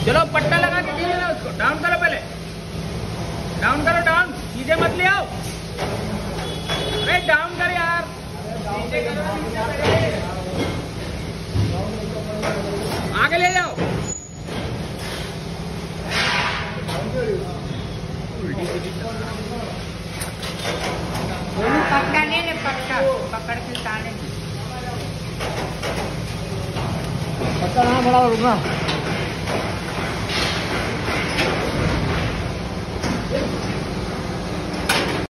चलो पट्टा लगा के खींच लेना उसको। डाउन करो पहले, डाउन करो, डाउन। सीधे मत ले आओ, अरे डाउन कर यार। आगे ले जाओ। पक्का ले ले, पक्का पकड़ के उतारने। पक्का ना बड़ा रुकना।